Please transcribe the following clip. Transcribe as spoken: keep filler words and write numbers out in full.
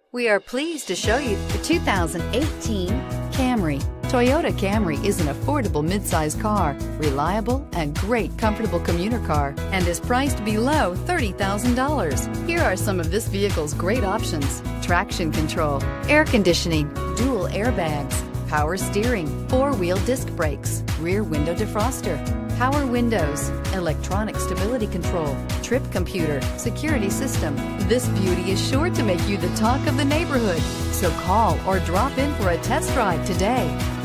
We are pleased to show you the two thousand eighteen Camry. Toyota Camry is an affordable midsize car, reliable and great comfortable commuter car, and is priced below thirty thousand dollars. Here are some of this vehicle's great options: traction control, air conditioning, dual airbags, power steering, four-wheel disc brakes, rear window defroster, power windows, electronic stability control, trip computer, security system. This beauty is sure to make you the talk of the neighborhood. So call or drop in for a test drive today.